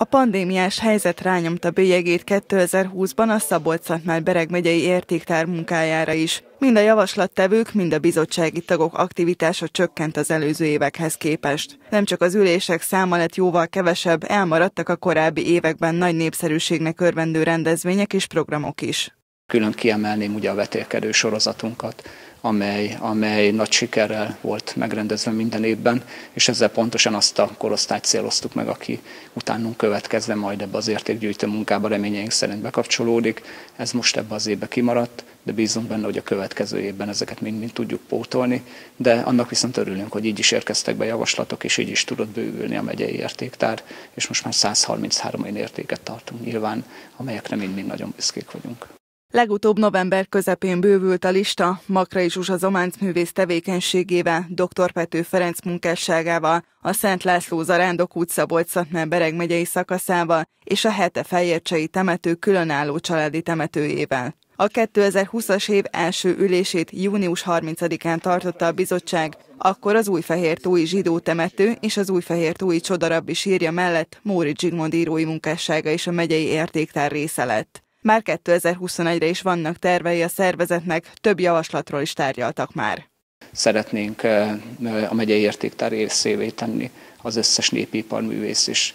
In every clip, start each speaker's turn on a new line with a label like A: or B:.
A: pandémiás helyzet rányomta bélyegét 2020-ban a Szabolcs-Szatmár-Bereg megyei értéktár munkájára is. Mind a javaslattevők, mind a bizottsági tagok aktivitása csökkent az előző évekhez képest. Nem csak az ülések száma lett jóval kevesebb, elmaradtak a korábbi években nagy népszerűségnek örvendő rendezvények és programok is.
B: Külön kiemelném ugye a vetélkedő sorozatunkat, amely nagy sikerrel volt megrendezve minden évben, és ezzel pontosan azt a korosztályt céloztuk meg, aki utánunk következve majd ebbe az értékgyűjtő munkába reményeink szerint bekapcsolódik. Ez most ebbe az évbe kimaradt, de bízunk benne, hogy a következő évben ezeket mind tudjuk pótolni, de annak viszont örülünk, hogy így is érkeztek be javaslatok, és így is tudott bővülni a megyei értéktár, és most már 133 olyan értéket tartunk nyilván, amelyekre mind nagyon büszkék vagyunk.
A: Legutóbb november közepén bővült a lista Makrai Zsuzsa zománcművész tevékenységével, dr. Pető Ferenc munkásságával, a Szent László Zarándok út Szabolcs-Szatmár-Bereg megyei szakaszával és a Hete Fejércsei temető különálló családi temetőjével. A 2020-as év első ülését június 30-án tartotta a bizottság, akkor az Újfehértói zsidó temető és az Újfehértói Csodarabbi sírja mellett Móricz Zsigmond írói munkássága is a megyei értéktár része lett. Már 2021-re is vannak tervei a szervezetnek, több javaslatról is tárgyaltak már.
B: Szeretnénk a megyei értéktár részévé tenni az összes népiparművész is,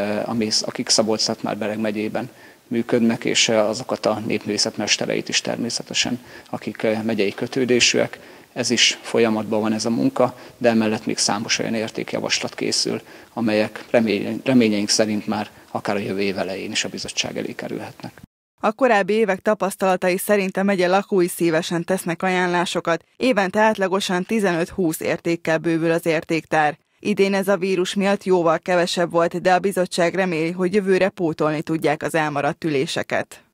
B: akik Szabolcs-Szatmár-Bereg megyében működnek, és azokat a népművészetmestereit is természetesen, akik megyei kötődésűek. Ez is folyamatban van ez a munka, de emellett még számos olyan értékjavaslat készül, amelyek reményeink szerint már akár a jövő év elején is a bizottság elé kerülhetnek.
A: A korábbi évek tapasztalatai szerint a megye lakói szívesen tesznek ajánlásokat, évente átlagosan 15-20 értékkel bővül az értéktár. Idén ez a vírus miatt jóval kevesebb volt, de a bizottság reméli, hogy jövőre pótolni tudják az elmaradt üléseket.